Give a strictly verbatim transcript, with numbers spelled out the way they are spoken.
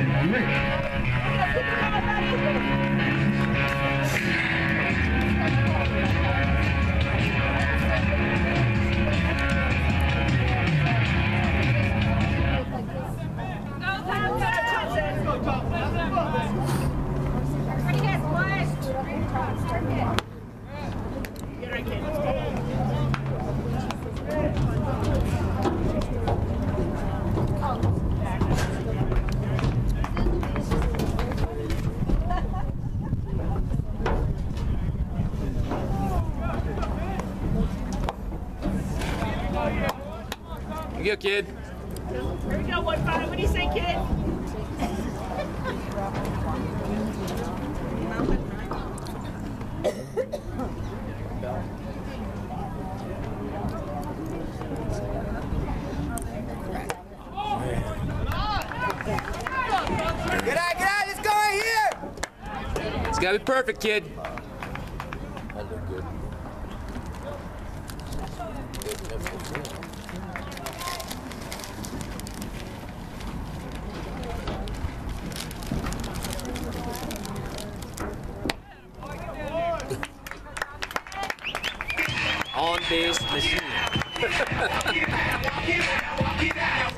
Here you go, kid. Here we go, one five. What do you say, kid? Get out, get out, let's go right here! It's gotta be perfect, kid. That looked good. On base machine.